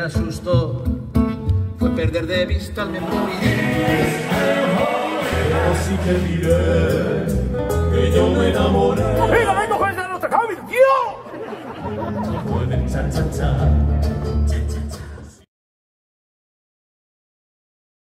asustó fue perder de vista al memoria. Así te diré que yo me enamoré. ¡Venga, venga, juez, no te acabes, tío! Mueve cha cha cha.